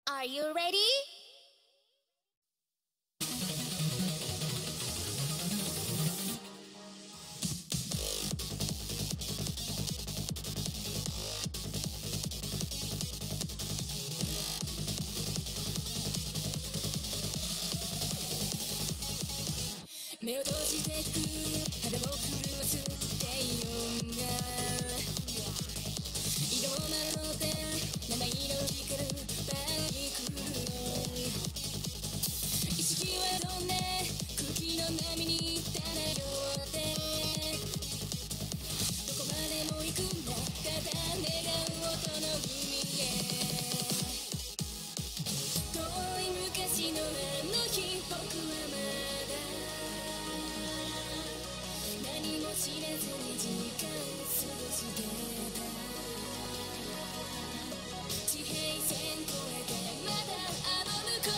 Are you ready? 目を閉じてく肌を震わす低音が色をまとって七色光るバイク意識は飛んで空気の波に漂ってどこまでも行くんだただ願う音の海へ遠い昔のあの日僕はまだ何も知らずに時間過ごしてた地平線越えてまだあの向こ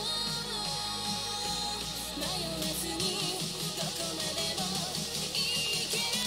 う迷わずにどこまでも行ける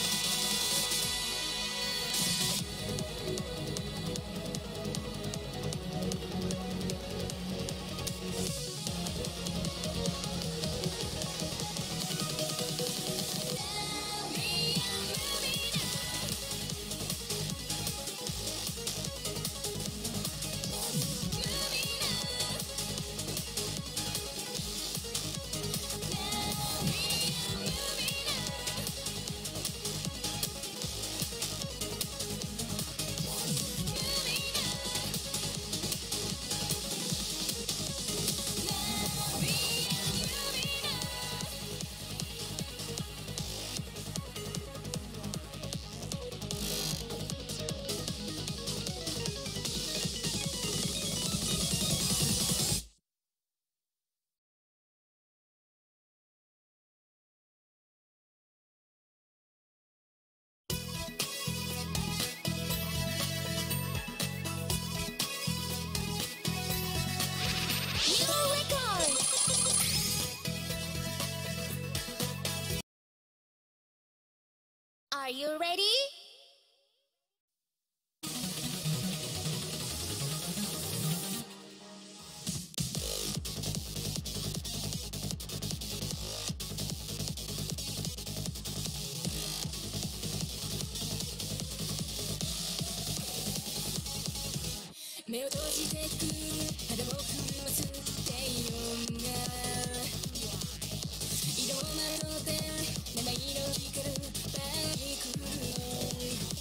Are you ready? 目を閉じてく肌を震わす低音が色をまとって七色光るバイク